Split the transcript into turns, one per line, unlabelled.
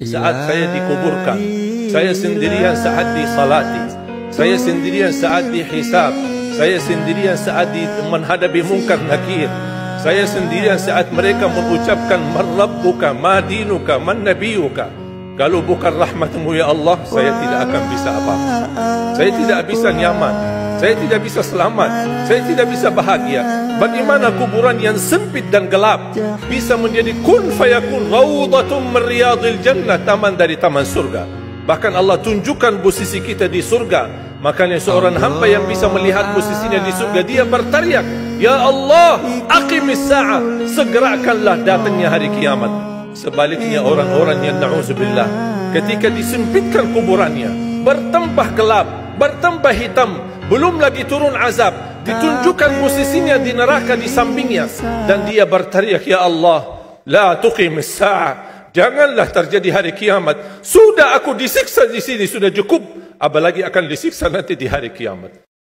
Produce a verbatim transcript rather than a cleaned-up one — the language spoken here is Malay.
saat saya dikuburkan, saya sendirian saat disalati, saya sendirian saat dihisab, saya sendirian saat di menghadapi mungkar nakir, saya sendirian saat mereka mengucapkan man rabbuka, ma dinuka, man nabiyuka. Kalau bukan rahmatmu ya Allah, saya tidak akan bisa apa-apa. Saya tidak bisa nyaman, saya tidak bisa selamat, saya tidak bisa bahagia. Bagaimana kuburan yang sempit dan gelap bisa menjadi kun fayakun rawdatun min riyadil jannah, taman dari taman surga. Bahkan Allah tunjukkan posisi kita di surga. Makanya seorang hamba yang bisa melihat posisinya di surga, dia berteriak, ya Allah, aqimis sa'ah, segerakanlah datangnya hari kiamat. Sebaliknya orang-orang yang na'udzubillah, ketika disempitkan kuburannya, bertambah gelap, bertambah hitam, belum lagi turun azab, ditunjukkan posisinya di neraka di sampingnya, dan dia berteriak, ya Allah, la tuqimis sa'ah, janganlah terjadi hari kiamat. Sudah aku disiksa di sini sudah cukup, apalagi akan disiksa nanti di hari kiamat.